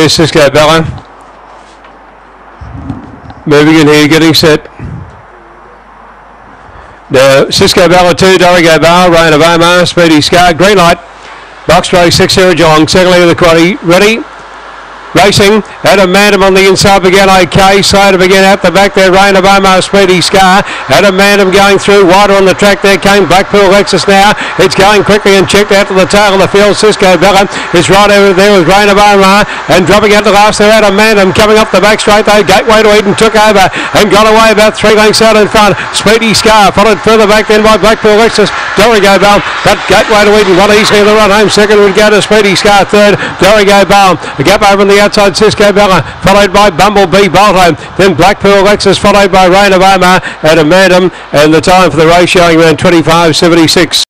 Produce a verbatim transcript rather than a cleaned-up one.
There's Cisco Bella. Moving in here, getting set. Now, Cisco Bella two, Dorigo Bar, Rain of Omar, Speedy Scar, green light. Box race six, Sarah Geelong, second leg of the quaddy, ready. Racing, Adam Mandam on the inside began okay, slow to begin at the back there, Rain of Omar, Speedy Scar, Adam Mandam going through, wider on the track there came Blackpool Lexus now, it's going quickly and checked out to the tail of the field, Cisco Bella is right over there with Rain of Omar, and dropping out the last there, Adam Mandam coming up the back straight though, Gateway to Eden took over and got away about three lengths out in front, Speedy Scar followed further back then by Blackpool Lexus, Dorigo Bell, but Gateway to Eden won easily in the run home, second would go to Speedy Scar, third, Dorigo Bell, the gap over on the outside, Cisco Bella, followed by Bumblebee Bolto, then Blackpool Lexus, followed by Rain of Omar and Amandam, and the time for the race showing around twenty-five seventy-six.